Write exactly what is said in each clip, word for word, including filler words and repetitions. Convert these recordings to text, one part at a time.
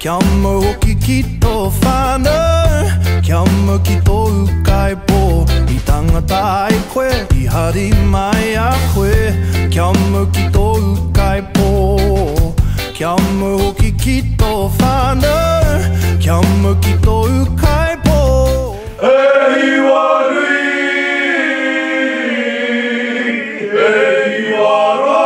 Kia mau hoki ki tō whānau, kia mau ki tō ukai pō, I tangata ai koe, I hari mai a koe. Kia mau ki tō ukai pō, kia mau hoki ki tō whānau, kia mau ki tō ukai pō. Hei warui, hei wara.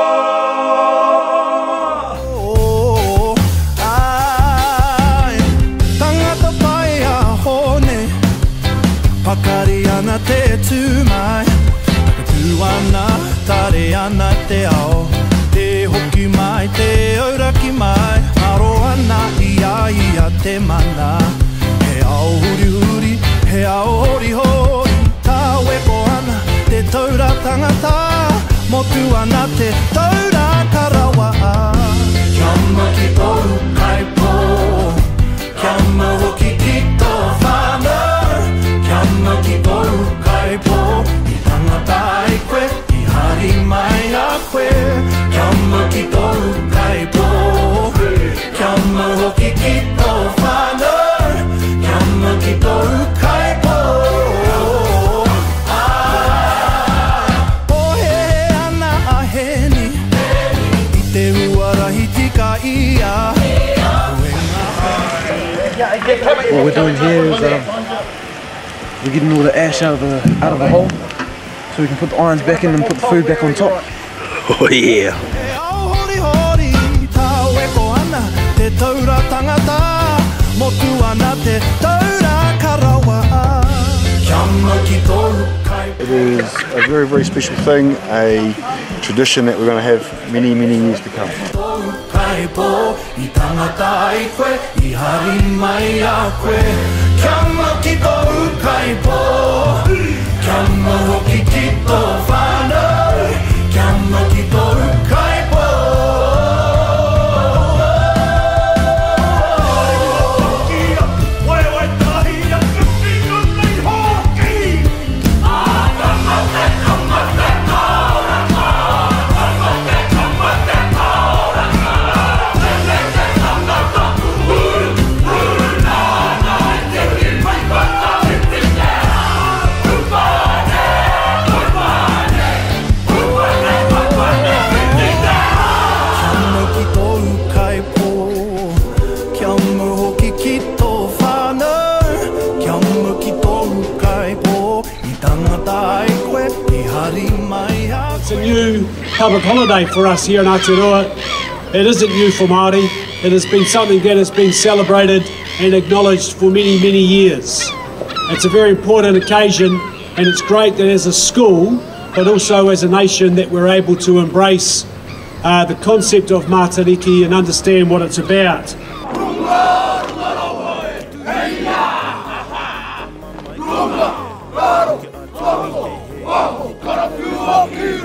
Pakari ana te tūmai, takatū ana, tare ana te ao. Te hoki mai, te auraki mai, aro ana ia ia te mana. He ao huri huri, he ao hori hori, tā weko ana, te taura tangata, motu ana te taura karawa. Kia mau ki tō ukai pō, kia mau hoki ki tō whānau, kia mau ki tō ukai pō, I tangata ai koe, I hari mai a koe. Kia mau ki tō ukai pō, kia mau hoki ki tō whānau, kia mau ki tō ukai pō. Pohe ana a heni, I te uarahi tika ia. What we're doing here is um, we're getting all the ash out of the out of the hole, so we can put the irons back in and put the food back on top. Oh yeah! It is a very, very special thing, a tradition that we're going to have many, many years to come. It's a new public holiday for us here in Aotearoa. It isn't new for Māori. It has been something that has been celebrated and acknowledged for many, many years. It's a very important occasion, and it's great that as a school, but also as a nation, that we're able to embrace uh, the concept of Mātariki and understand what it's about. Wow,